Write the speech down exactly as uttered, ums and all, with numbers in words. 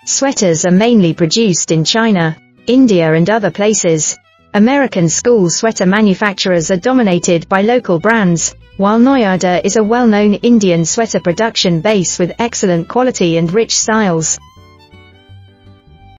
Sweaters are mainly produced in China, India and other places. American school sweater manufacturers are dominated by local brands, while noida is a well-known Indian sweater production base with excellent quality and rich styles.